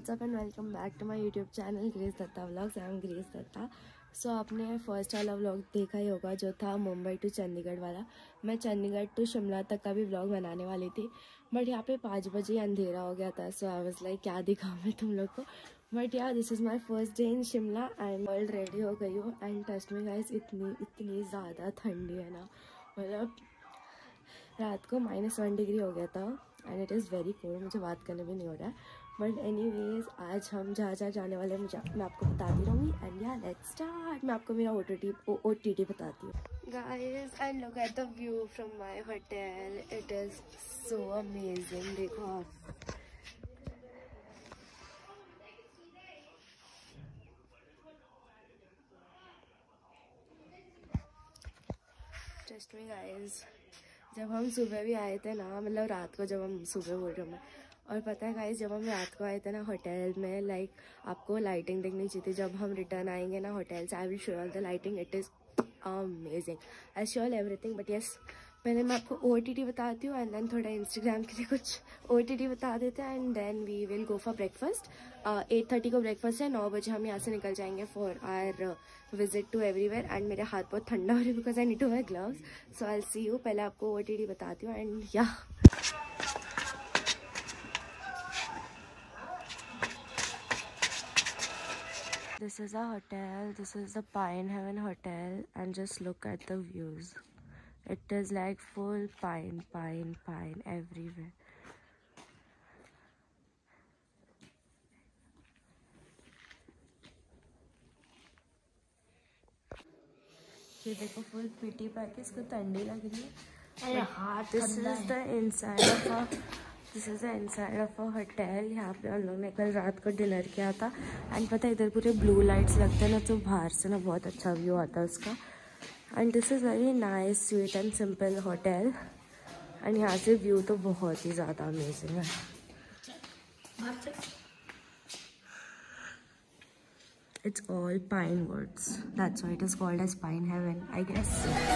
WhatsApp and welcome back to my YouTube channel Grace Datta vlogs. I am Grace Datta. So आपने first वाला vlog देखा ही होगा जो था मुंबई टू चंडीगढ़ वाला। मैं चंडीगढ़ टू शिमला तक का भी व्लॉग बनाने वाली थी, बट यहाँ पे 5 बजे अंधेरा हो गया था। सो आई वाज लाइक क्या दिखाऊँ मैं तुम लोग को। बट यार this is my first day in Shimla and world ready हो गई हूँ। एंड ट्रस्ट मी गाइस, इतनी ज़्यादा ठंडी है ना, मतलब रात को -1 डिग्री हो गया था and it is very cold. मुझे बात करने भी नहीं हो रहा है, बट एनीवेज आज हम जहाँ जाने वाले हैं मैं आपको बताती रहूँगी। एंड या लेट्स स्टार्ट। मैं आपको मेरा OTT बताती हूँ guys. And look at the view from my hotel, it is so amazing. देखो आप, ट्रस्ट मी गाइस, जब हम सुबह भी आए थे ना, मतलब रात को, जब हम सुबह बोल रहे हैं, और पता है गाइस जब हम रात को आए थे ना होटल में, लाइक आपको लाइटिंग देखनी चाहिए थी। जब हम रिटर्न आएंगे ना होटल से, I will show all the lighting, it is amazing. I show all everything, but yes पहले मैं आपको OTT बताती हूँ एंड देन थोड़ा इंस्टाग्राम के लिए कुछ OTT बता देते हैं and then we will go for breakfast. 8:30 को ब्रेकफास्ट है, 9 बजे हम यहाँ से निकल जाएंगे for our visit to everywhere. And मेरे हाथ बहुत ठंडा हो रही है because I need to wear gloves. So I will see you. पहले आपको OTT बताती हूँ एंड या this is a hotel, this is the Pine Heaven Hotel, and just look at the views. It is like full pine everywhere. ये देखो full PT pack, इसको ठंडी लग रही है। अरे हाथ this is the inside of a hotel. यहाँ पे हम लोग ने कल रात को डिनर किया था एंड पता है इधर पूरे ब्लू लाइट्स लगते हैं ना, तो बाहर से ना बहुत अच्छा व्यू आता है उसका। And this is very nice sweet and simple hotel and यहाँ से व्यू तो बहुत ही ज़्यादा अमेजिंग है। It's all pine woods. That's why it is called as Pine Heaven, I guess.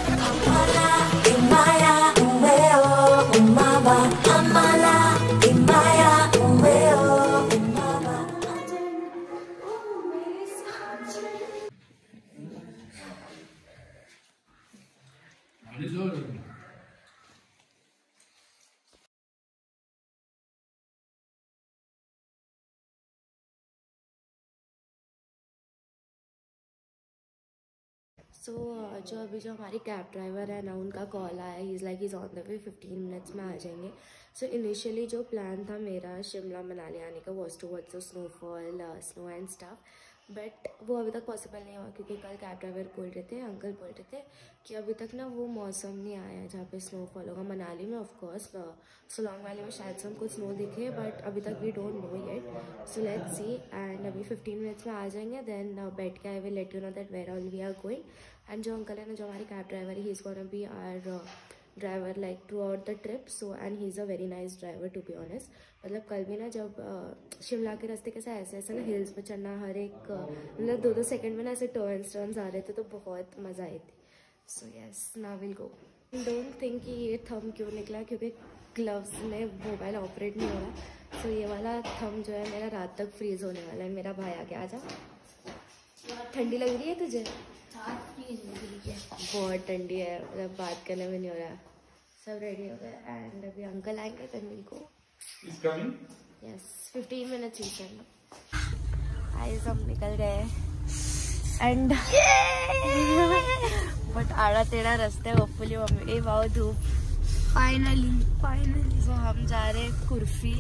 सो जो हमारी कैब ड्राइवर है ना, उनका कॉल आया। He is like is on the way, 15 minutes में आ जाएंगे। सो इनिशियली जो प्लान था मेरा शिमला मनाली आने का was towards the snowfall, snow and stuff, but वो अभी तक पॉसिबल नहीं हुआ क्योंकि कल कैब ड्राइवर बोल रहे थे, अंकल बोल रहे थे कि अभी तक ना वो मौसम नहीं आया जहाँ पे स्नोफॉल होगा। मनाली में ऑफकोर्स, सोलोंग वैली में शायद से हमको स्नो दिखे, बट अभी तक we don't know yet. So let's see. And अभी 15 मिनट्स में आ जाएंगे, देन बैठ के I will let you know that where all we are going. And जो अंकल है ना, जो हमारी कैब ड्राइवर है, he is gonna be our driver like throughout the trip. So and he is a very nice driver to be honest. मतलब कल भी ना जब शिमला के रास्ते कैसे ऐसे ना हिल्स पे चढ़ना, हर एक मतलब 2-2 सेकंड में ना ऐसे टर्न्स आ रहे थे, तो बहुत मज़ा आई थी। So yes, now will go. Don't think कि ये थंब क्यों निकला, क्योंकि ग्लव्स में मोबाइल ऑपरेट नहीं हो रहा। सो ये वाला थंब जो है मेरा रात तक फ्रीज होने वाला है। मेरा भाई आ गया, आजा। ठंडी लग रही है तुझे? बहुत ठंडी है, मतलब बात करने में नहीं हो रहा। सब रेडी हो गए एंड अभी अंकल आएंगे, then will go. Yes, 15 minutes ही चल। आइज हम निकल गए एंड बट आड़ा टेढ़ा रास्ते, होपफुली मम्मी गई वाओ धूप। फाइनली सो हम जा रहे हैं कुल्फी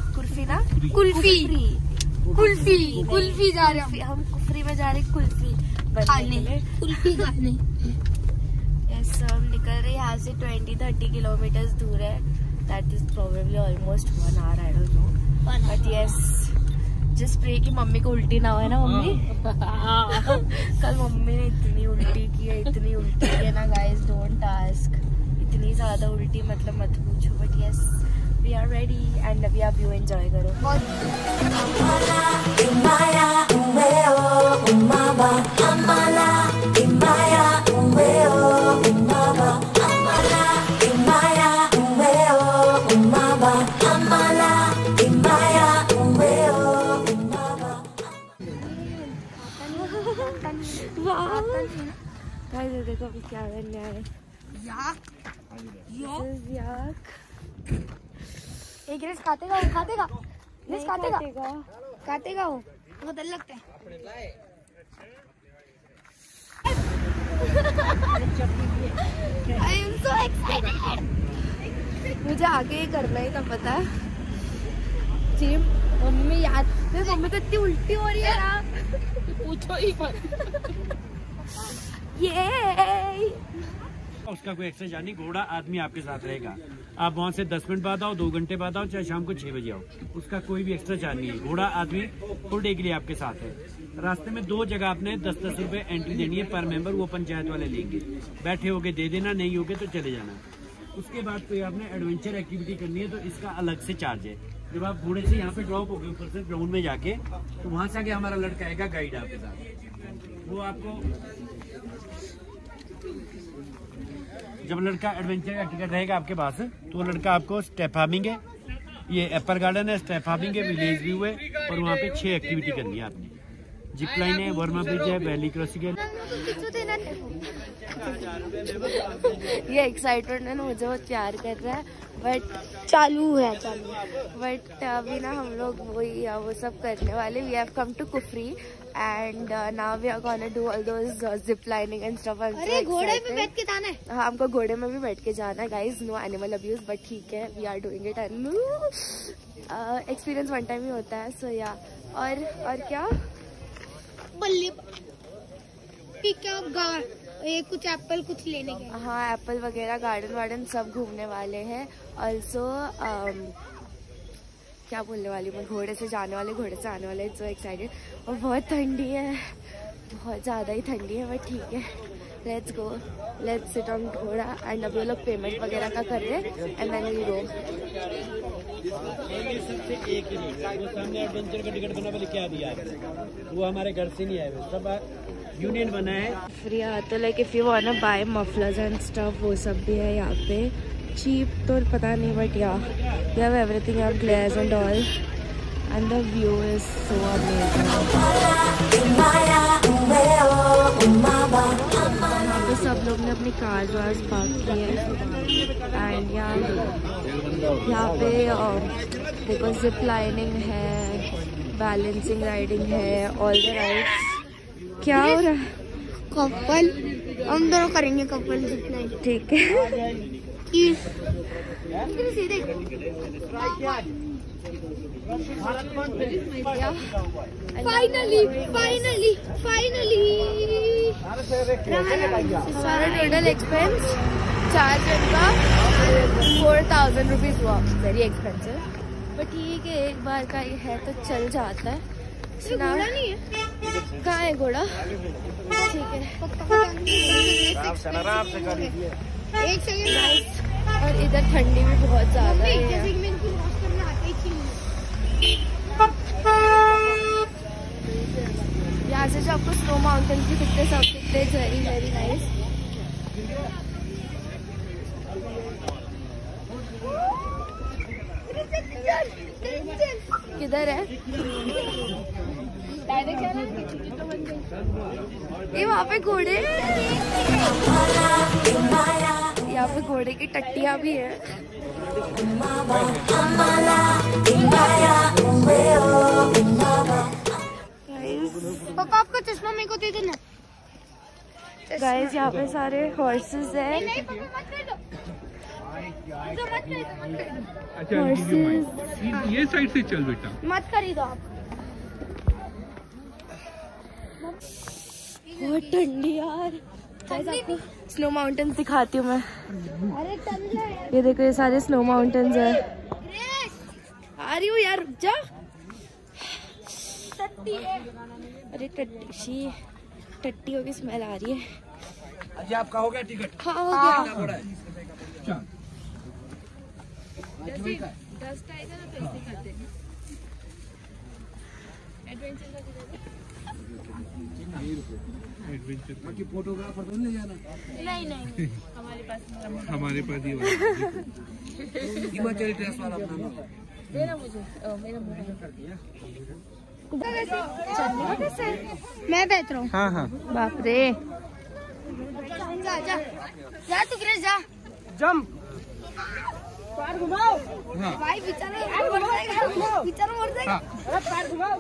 जा रहे हैं हम कुफरी में जा रहे हैं कुल्फी खाने। यस, हम निकल रहे हैं यहाँ से 20-30 किलोमीटर दूर है। That is probably almost 1 hour, I don't know, but yes just pray कि मम्मी को उल्टी ना हो ना। मम्मी कल मम्मी ने इतनी उल्टी की है ना गाइस, डोंट आस्क। इतनी ज्यादा उल्टी, मतलब मत पूछो। But yes we are ready and अभी आप व्यू एंजॉय करो। देखो अभी क्या करने आए। याक एक रेस काटेगा वो, काटेगा रेस काटेगा वो, बहुत डर लगता है। I am so excited। मुझे आगे ही करना ही था पता है। जी मम्मी याद, मेरी मम्मी तो इतनी उल्टी हो रही है ना, पूछो ही मत। ये उसका कोई एक्स्ट्रा चार्ज नहीं, घोड़ा आदमी आपके साथ रहेगा। आप वहाँ से 10 मिनट बाद आओ, 2 घंटे बाद आओ, चाहे शाम को 6 बजे आओ, उसका कोई भी एक्स्ट्रा चार्ज नहीं है। घोड़ा आदमी फुल डे के लिए आपके साथ है। रास्ते में 2 जगह आपने 10-10 रुपए एंट्री देनी है पर मेंबर, वो पंचायत वाले लेंगे। बैठे होगे दे देना, नहीं होगे तो चले जाना। उसके बाद कोई आपने एडवेंचर एक्टिविटी करनी है तो इसका अलग से चार्ज है। जब आप घोड़े से यहाँ पे ड्रॉप हो गए ऊपर से ग्राउंड में जाके, तो वहाँ से आगे हमारा लड़का आएगा गाइड आपके साथ। वो आपको जब लड़का एडवेंचर का टिकट रहेगा आपके पास, तो वो लड़का आपको स्टेप फार्मिंग है, ये एप्पल गार्डन है, स्टेप फार्मिंग है, विलेज व्यू है, और वहाँ पे 6 एक्टिविटी करनी है आपने। जिप लाइन है, वर्मा ब्रिज है, वैली क्रॉसिंग है। ये एक्साइटमेंट है ना, मुझे बहुत प्यार कर रहा है, बट चालू है। बट अभी ना हम लोग वही वो सब करने वाले। We have come to Kufri and now we are gonna do all those zip lining and stuff. अरे घोड़े पे बैठ के जाना है। हाँ, हमको घोड़े में भी बैठ के जाना है guys. No animal abuse, but ठीक है, we are doing it and experience one time ही होता है। सो या और क्या बल्ले क्या कुछ एप्पल कुछ लेने के। हाँ, एप्पल वगैरह, गार्डन वार्डन सब घूमने वाले हैं। ऑल्सो क्या बोलने वाली मैं, घोड़े से जाने वाले, घोड़े से आने वाले। So excited. और बहुत ठंडी है, बहुत ज़्यादा ही ठंडी है, बट ठीक है, let's go, let's sit on घोड़ा। एंड अभी वो लोग पेमेंट वगैरह का कर रहे हैं एंड देन वी गो। एक ही वो सामने एडवेंचर का टिकट बना लेके आ दिया, वो हमारे घर से नहीं आए, सब यूनियन बना है। फ्री तो like if you want to buy mufflers and stuff, वो सब भी है यहाँ पे। चीप तो पता नहीं, but yeah we have everything, have glares and all, and the view is so amazing. तो सब लोग ने अपनी कार वार्स पार्क की है। एंड यहाँ पे देखो जिप लाइनिंग है, बैलेंसिंग राइडिंग है, ऑल द राइड्स। क्या हो रहा है? कपल हम दोनों करेंगे, कपल जिप लाइन। ठीक है। सीधे फाइनली सारा टोटल एक्सपेंस 4 जन का 4000 रुपीज हुआ। वेरी एक्सपेंसिव, बट ठीक है, एक बार का ही है तो चल जाता है। घोड़ा नहीं है, कहाँ है घोड़ा? ठीक है, एक सेकंड। और इधर ठंडी भी बहुत ज्यादा है। यहाँ से जो आपको स्नो माउंटेन भी दिखते, सब दिखते, वेरी वेरी नाइस। किधर है ये? वहाँ पे घोड़े, यहाँ पे घोड़े की टट्टियाँ भी है। पापा आपका चश्मा मेरे को दे देना। गाइस यहाँ पे सारे हॉर्सेस है। अच्छा, ये साइड से चल बेटा, मत खरीदो आप। बहुत ठंडी यार। आपको स्नो माउंटेन्स दिखाती हूँ मैं। अरे ये देखो, ये सारे स्नो माउंटेन्स है। आ रही हूँ यार, रुक जा। अरे टट्टियों की स्मेल आ रही है। अच्छा, आपका हो गया टिकट? हाँ, हो गया। डस्ट आएगा ना तो ऐसे करते हैं। एडवेंचर बाकी फोटोग्राफर तो ले जाना। नहीं हमारे पास ही हिमाचली ड्रेस वाला अपना देना मुझे, मेरा मैं बैठ रहा हूँ। हाँ। बाप रे, जा जा जा तू ग्रेस जा जंप। पैर घुमाओ हाँ भाई बेचारा मर जाएगा बेचारा मर जाएगा अरे पैर घुमाओ।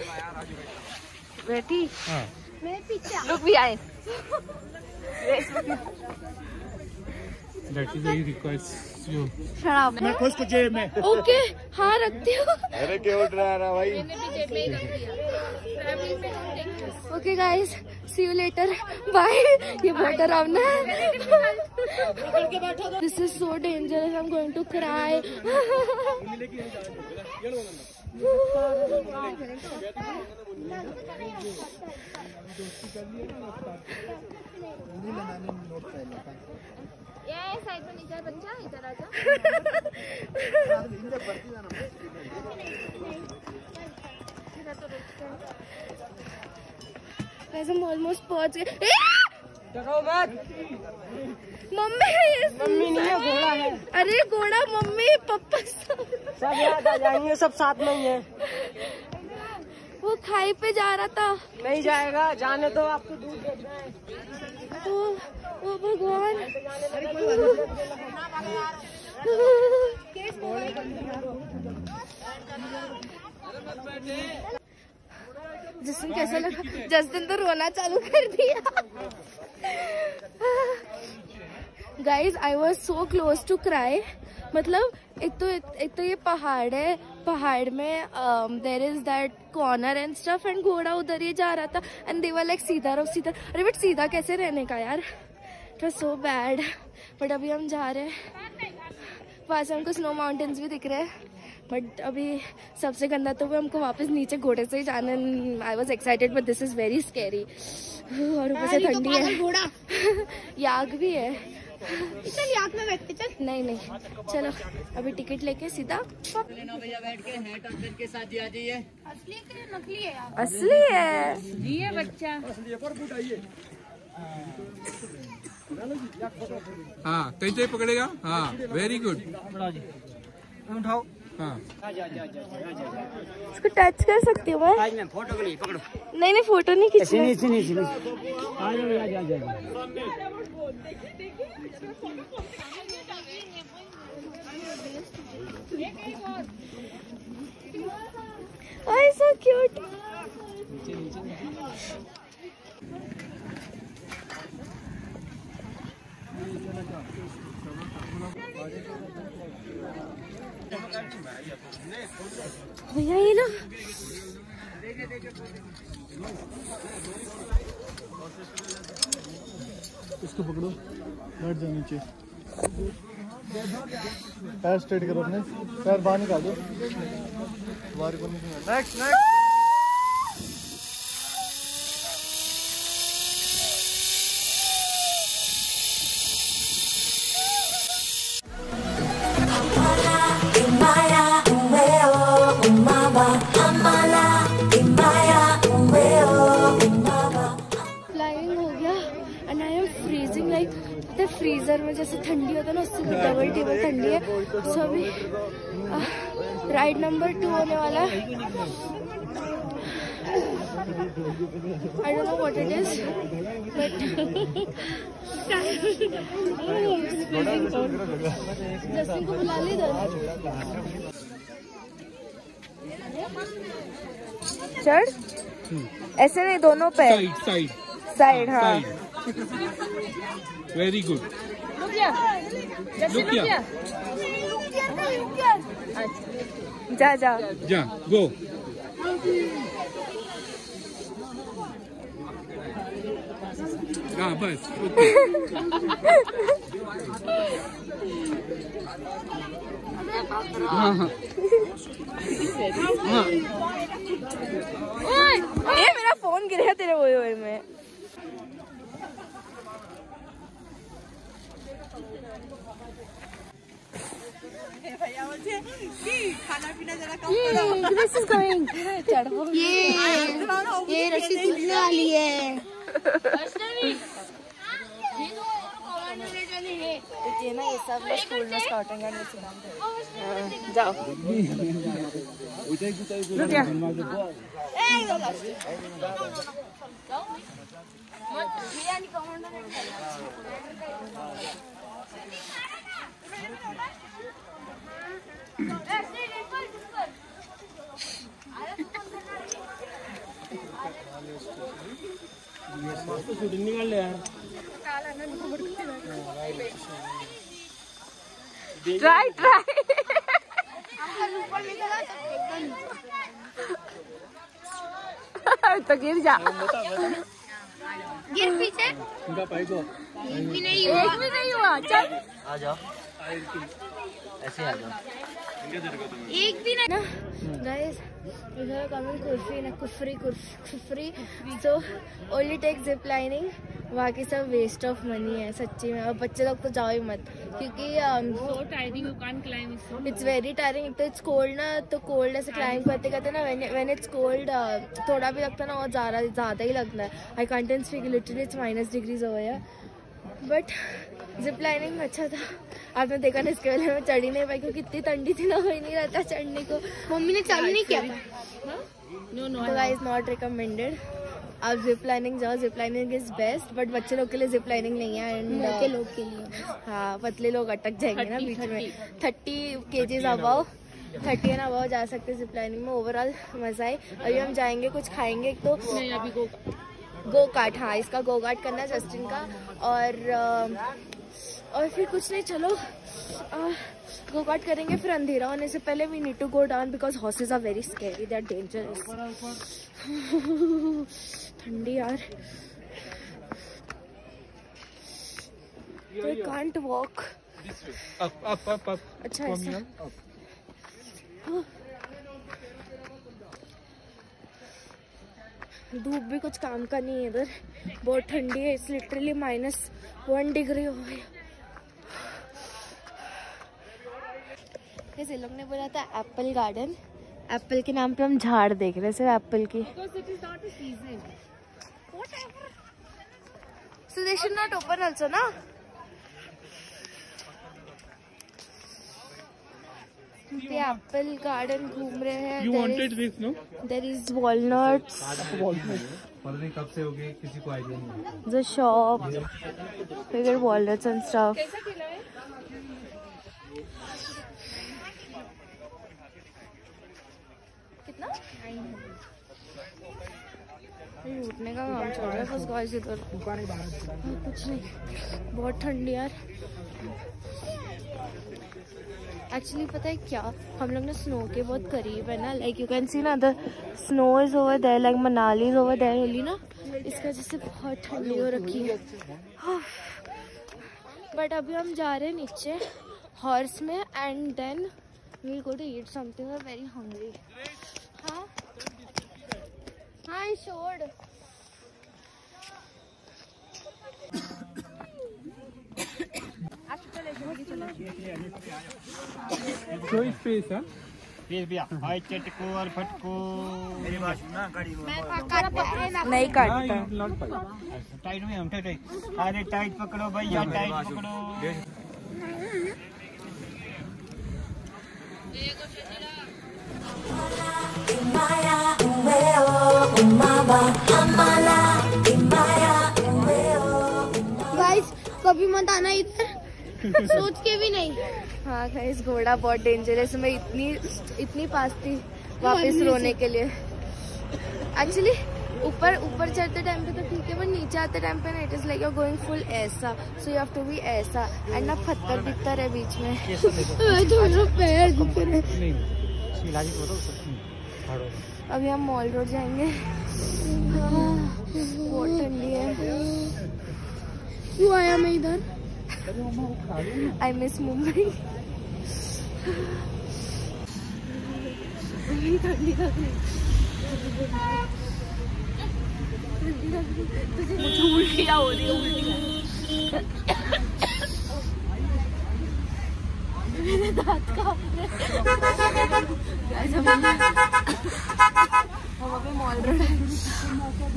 बेटी हाँ मैं पीछे लोग भी आए। That is request you. शराब मैं खुश को जेब में। ओके हाँ रखती हूँ। अरे क्यों उठ रहा है भाई? मैंने भी जेब में ही रख दिया। ट्रैवलिंग में don't take this। Okay guys see you later bye. ये बहुत डरावना है। This is so dangerous I am going to cry. ये साइड में नहीं जा बच्चा, इधर आजा। Guys, हम ऑलमोस्ट पहुंच गए। डरो मत। मम्मी है ये। मम्मी नहीं है, घोड़ा है। अरे घोड़ा मम्मी पापा सब सब याद आ जाएंगे, सब साथ में ही है। वो खाई पे जा रहा था। नहीं जाएगा, जाने दो, आपको दूर देख रहे हैं। ओ भगवान। जस्टिन कैसा लगा? जस्टिन तो रोना चालू कर दिया। Guys I was so close to cry. मतलब एक तो ये पहाड़ है, पहाड़ में there is that corner and stuff and घोड़ा उधर ये जा रहा था एंड दे वर लाइक सीधा रहो सीधा। अरे बट सीधा कैसे रहने का यार, it was so bad. But अभी हम जा रहे हैं, वहाँ से हमको स्नो माउंटेन्स भी दिख रहे हैं। बट अभी सबसे गंदा तो वो हमको वापस नीचे घोड़े से ही जाना। I was excited but this is very scary. और ऊपर से ठंडी है, घोड़ा याक भी है। चल याक में बैठते चल। नहीं चलो अभी टिकट लेके सीधा। भैया बैठ के हैट और पेन के साथ दिया जाइए। असली है नकली है यार? असली है जी है बच्चा। हाँ कहीं पकड़ेगा। हाँ वेरी गुड। उठाओ। हाँ इसको टच कर सकती हूँ मैं? आज मैं फोटो के लिए पकड़ो। नहीं फोटो नहीं खींचना। नहीं Ay, so cute. भैया ये ना इसको पकड़ो, बैठ जाओ नीचे, पैर स्ट्रेट करो, अपने पैर बाहर निकाल दो, बाहर को नेक्स्ट फ्रीजर में जैसे ठंडी होता है ना, उससे भी डबल टेबल ठंडी है। सो अभी राइड नंबर 2 होने वाला है। I don't know what it is but Justin को बुला ली इधर। चढ़ ऐसे नहीं, दोनों पैर साइड साइड। हाँ वेरी गुड। रुक जा जा जा जा गो। हाँ बस ओके। हाँ हाँ हाँ। ये मेरा फोन गिरा तेरे वो में। खाना पीना जरा कम करो। This is going। ये रस्सी टूटने वाली है। ये ना ये सब लोग स्कूल में स्काउटिंग करने सिखाते। जाओ निकाल ले यार। ट्राई तो गिर जा। गिर पीछे एक भी नहीं हुआ। चल आ जाओ, ऐसे आ जाओ। एक भी नहीं ना गाइस, इधर कमिंग कुर्फी ना Kufri so only take zip lining. बाकी सब वेस्ट ऑफ मनी है सच्ची में। और बच्चे लोग तो जाओ ही मत क्योंकि इट्स वेरी टायरिंग। एक तो इट्स कोल्ड ना, तो कोल्ड ऐसे क्लाइंब करते करते ना व्हेन इट्स कोल्ड थोड़ा भी लगता ना और ज़्यादा ही लगता है। I can't speak, literally it's -degrees हो गया। बट जिप लाइनिंग अच्छा था। आपने देखा ना, इसके वाले में चढ़ी नहीं पाई क्योंकि इतनी ठंडी थी ना, हो ही नहीं रहता चढ़ने को। मम्मी ने चालू नहीं किया था। तो गाइस नॉट रिकमेंडेड। आप जिप लाइनिंग जाओ, zip lining is best. But बच्चे लोग के लिए जिप लाइनिंग नहीं है एंड मोटे लोग के लिए। हाँ, पतले लोग अटक जाएंगे ना बीच में। 30 kgs अबाव, 30 एंड अबाव जा सकते हैं जिप लाइनिंग में। ओवरऑल मजा है। अभी हम जाएंगे, कुछ खाएंगे। एक तो अभी गो कार्ट, हाँ इसका गो कार्ट करना है जस्टिन का। और फिर कुछ नहीं, चलो गो कार्ट करेंगे। फिर अंधेरा होने से पहले we need to go down because horses are very scary, they are dangerous. ठंडी यार, आई कांट वॉक। अच्छा ऐसा धूप भी कुछ काम का नहीं है इधर, बहुत ठंडी है। इट्स लिटरली -1 डिग्री हो गई। ये लोग ने बोला था एप्पल गार्डन, एप्पल के नाम पे हम झाड़ देख रहे हैं, सिर्फ एप्पल की। So they should not open also, ना? पे एप्पल गार्डन घूम रहे हैं। You wanted this, no? There is walnuts. कब से हो गए किसी को आइडिया नहीं। The shop. We get walnuts and stuff. कितना? उठने का काम चल रहा है बस गाइस इधर। कुछ नहीं, बहुत ठंडी यार। एक्चुअली पता है क्या, हम लोग ना स्नो के बहुत करीब है ना। लाइक यू कैन सी ना, the snow is over there, like Manali is over there only ना। इसकी वजह से बहुत ठंडी हो रखी है। बट अभी हम जा रहे हैं नीचे हॉर्स में and then we go to eat something. I am very hungry. हाँ I should. Show space, huh? Please भैया, हाय चटको और फटको। मेरी बात सुनना, गाड़ी में नहीं काटता। टाइट में हम टाइट। अरे टाइट पकड़ो भैया, टाइट पकड़ो। गाइस कभी मत आना इधर, सोच के भी नहीं। हाँ गाइस, घोड़ा बहुत डेंजरस। मैं इतनी पास थी वापस रोने के लिए। एक्चुअली ऊपर चढ़ते टाइम पे तो ठीक है, पर नीचे आते टाइम पे ना it is like you are going full ऐसा। So you have to be ऐसा एंड ना पत्थर बित्तर है बीच में। थोड़ा पैर दुख रहे। अभी हम मॉल रोड जाएंगे। बहुत ठंडी है। क्यों आया मैं इधर? I miss Mumbai. ठंडी लग रही, तुझे मुझे उल्टियाँ हो रही है, उल्टियाँ। मेरे दांत कांप रहे। हम अभी मॉल रोड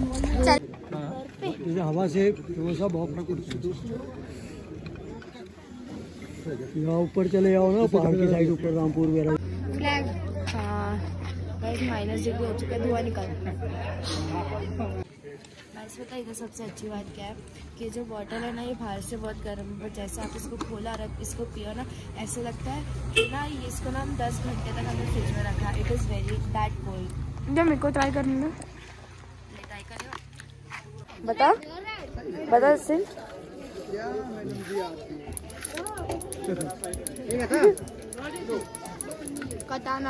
हवा से बहुत यहाँ ऊपर चले जाओ ना, पहाड़ की साइड ऊपर रामपुर वगैरह। फ्लैग हाँ -डिग्री हो चुका है, धुआं निकल। गाइस पता है इधर सबसे अच्छी बात क्या है कि जो बॉटल है ना ये बाहर से बहुत गर्म है, बट जैसे आप इसको खोला और आप इसको पियो ना ऐसे लगता है कि ना इसको ना हम 10 घंटे तक हमने फ्रिज में रखा। It is very that cold. जब मेरे को ट्राई करने दो। ट्राई करें, बता बता सिंह। कटाना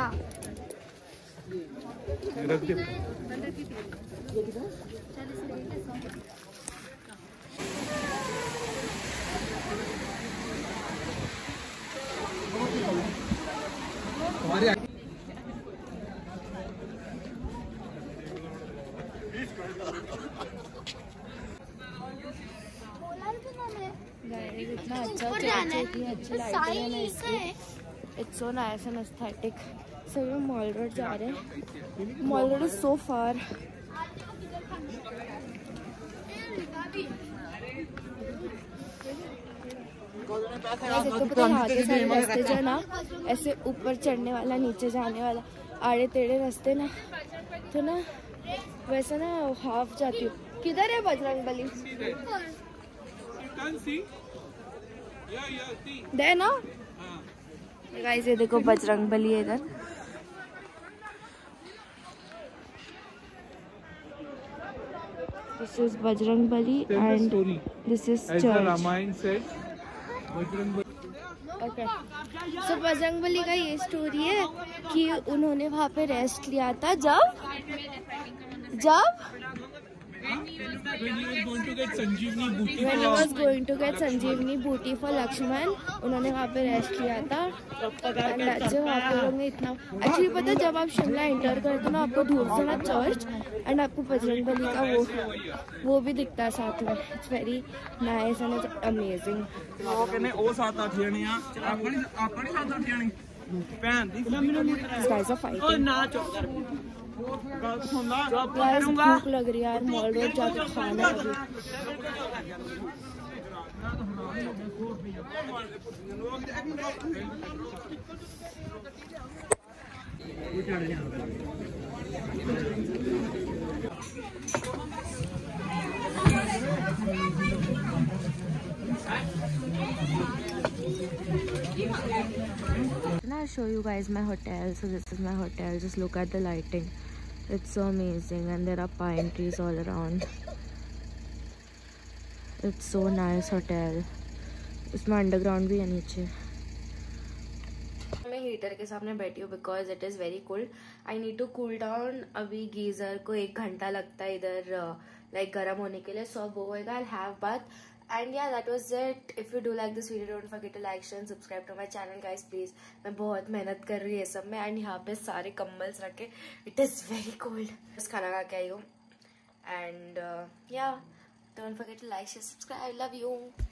रख दे। इतना अच्छा अच्छी लाइटिंग है इसकी। It's so nice and aesthetic. So हम मॉल रोड जा रहे हैं। Mall road is so far. पता यहाँ के सारे रास्ते जो है ना ऐसे ऊपर चढ़ने वाला नीचे जाने वाला आड़े टेढ़े रास्ते ना, तो ना वैसे ना हाफ जाती हूँ। किधर है बजरंगबली? दे ना गाइस, ये देखो बजरंगबली है इधर। This is Bajrangbali and this is church. Ramayan से ओके, सो बजरंगबली का ये स्टोरी है कि उन्होंने वहाँ पे रेस्ट लिया था जब when he was going to get संजीवनी बूटी फॉर लक्ष्मण, उन्होंने वहाँ पे रेस्ट लिया था। वहाँ पे लोग इतना एक्चुअली पता है, जब आप शिमला एंटर करते हो ना आपको दूर से ना चर्च एंड आपको बजरंगबली का वो भी दिखता है साथ में। It's very nice and it's amazing. भूख लग रही है यार, मॉल रोड जाके खाना अभी। Now I'll show you guys my hotel. So this is my hotel. Just look at the lighting. It's so amazing and there are pine trees all around. It's so nice hotel. इसमें underground भी है नीचे। मैं heater के सामने बैठी हूँ because it is very cold. I need to cool down. अभी गीज़र को 1 घंटा लगता है इधर लाइक गर्म होने के लिए। सो अब वो होएगा, I have bath and yeah that was it. If you do like this video don't forget to like share and subscribe to my channel guys please. मैं बहुत मेहनत कर रही है सब में एंड यहाँ पे सारे कम्बल्स रखे। It is very cold. बस खाना खा के आई हूँ and yeah don't forget to like share subscribe. I love you.